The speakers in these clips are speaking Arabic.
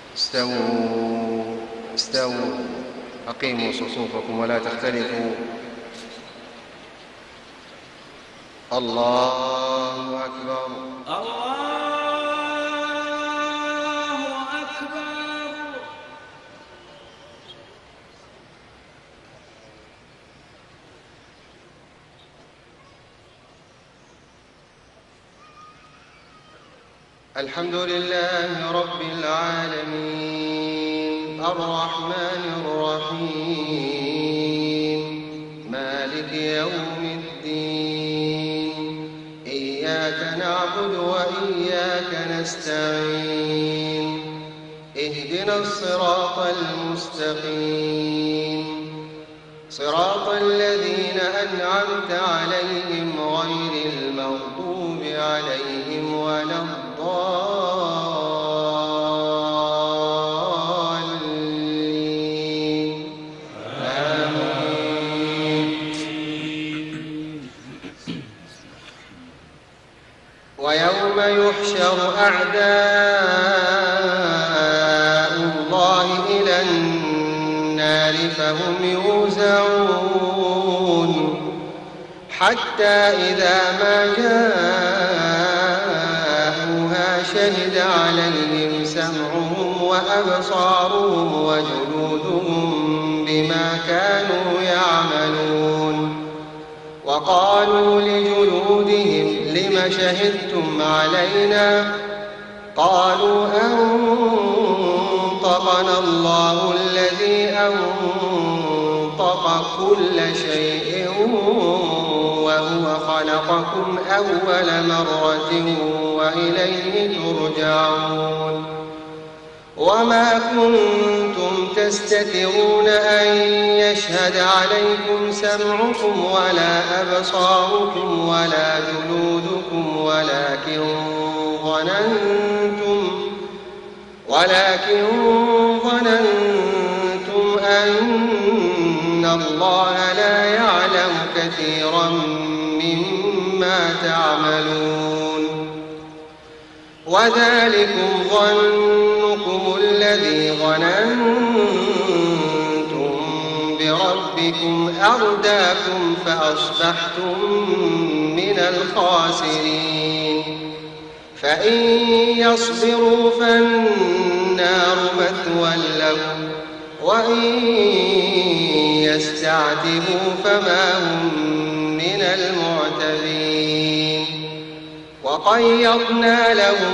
استووا استووا أقيموا صفوفكم ولا تختلفوا. الله أكبر الله أكبر. الحمد لله رب العالمين الرحمن الرحيم مالك يوم الدين إياك نعبد وإياك نستعين اهدنا الصراط المستقيم صراط الذين أنعمت عليهم غير المغضوب عليهم ولا الضالين آمين. ويوم يحشر أعداء الله إلى النار فهم يوزعون حتى إذا ما جاءوها شهد عليهم سمعهم وأبصارهم وجلودهم بما كانوا يعملون وقالوا لجلودهم لم شهدتم علينا قالوا أنطقنا الله الذي أنطق كل شيء وهو خلقكم أول مرة وإليه ترجعون وما كنتم تستترون أن يشهد عليكم سمعكم ولا أبصاركم ولا جلودكم ولكن ظننتم أن الله لا يعلم كثيرا مما تعملون وذلكم ظنكم الذي ظننتم بربكم أرداكم فأصبحتم من الخاسرين فإن يصبروا فالنار مثوى لهم وإن يستعتبوا فما هم من المعتبين وقيضنا لهم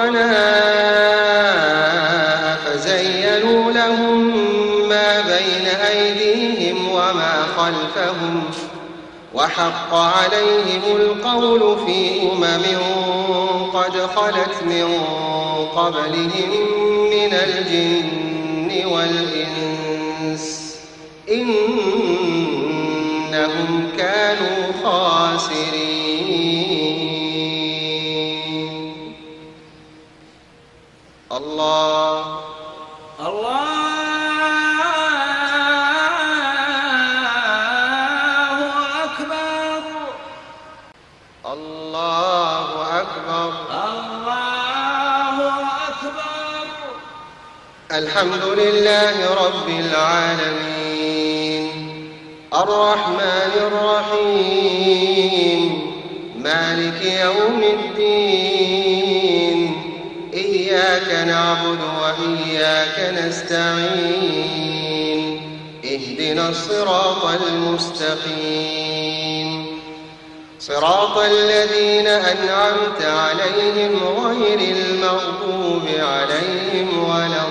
قرناء فزينوا لهم ما بين أيديهم وما خلفهم وحق عليهم القول في قد خلت من قبلهم من الجن والإنس إنهم كانوا خاسرين. الله أكبر. الله أكبر. الله أكبر. الحمد لله رب العالمين الرحمن الرحيم مالك يوم الدين إياك نعبد وإياك نستعين اهدنا الصراط المستقيم صراط الذين أنعمت عليهم غير المغضوب عليهم ولا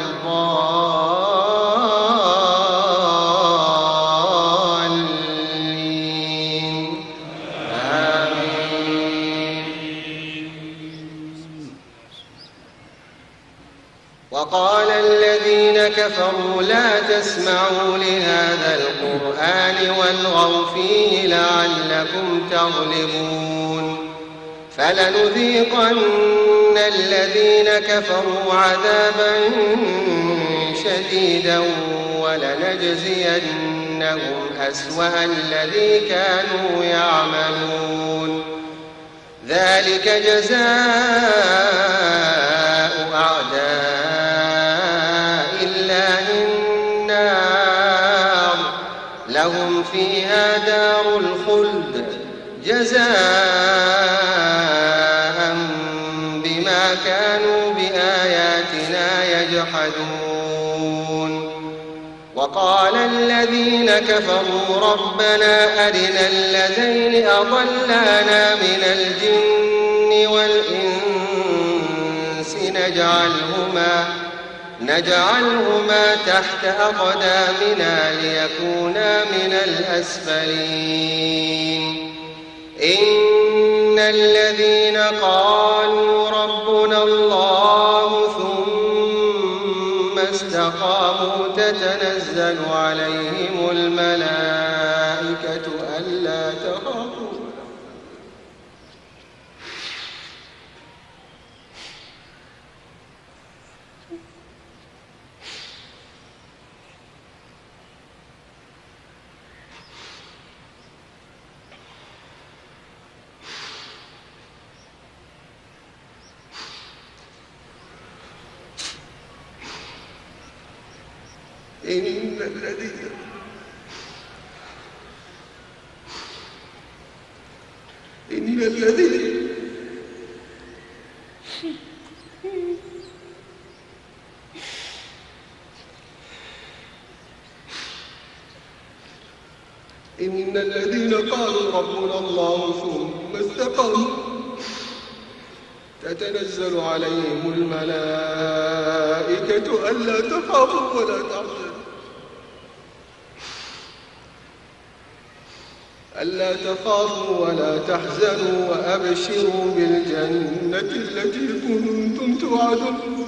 الضالين آمين. وقال الذين كفروا لا تسمعوا لهذا القرآن والغوا فيه لعلكم تغلبون فلنذيقن الذين كفروا عذابا شديدا ولنجزينهم أسوأ الذي كانوا يعملون ذلك جزاء أعداء الله النار لهم فيها دار الخلد جزاء بما كانوا بآياتنا يجحدون. وقال الذين كفروا ربنا أرنا الذين أضلانا من الجن والإنس نجعلهما تحت أقدامنا ليكونا من الأسفلين. إن الذين قالوا ربنا الله ثم استقاموا تتنزل عليهم الملائكة ألا تخافوا إن الذين قالوا ربنا الله ثم استقاموا تتنزل عليهم الملائكة ألا تخافوا ولا تحزنوا وأبشروا بالجنة التي كنتم توعدون.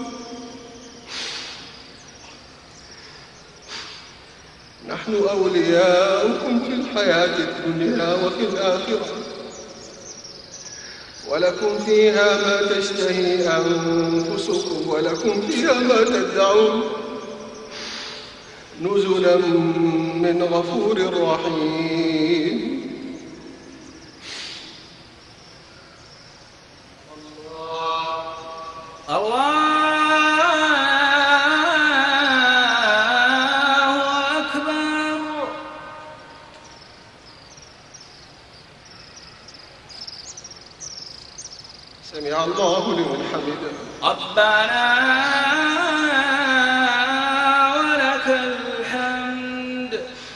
نحن أولياؤكم في الحياة الدنيا وفي الآخرة ولكم فيها ما تشتهي أنفسكم ولكم فيها ما تدعون نزلا من غفور رحيم. سمع الله لمن حمده. ربنا ولك الحمد.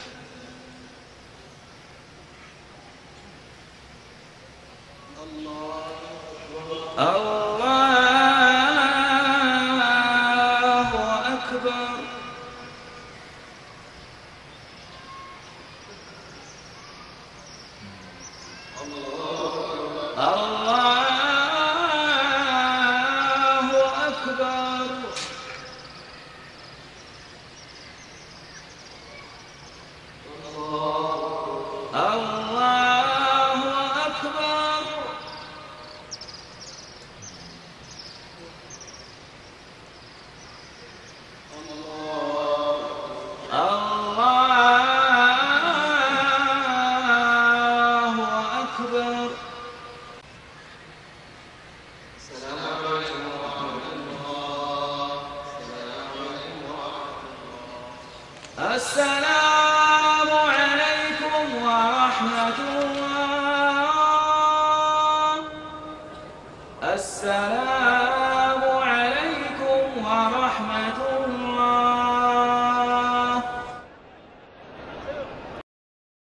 الله أكبر. السلام عليكم ورحمة الله. السلام عليكم ورحمة الله.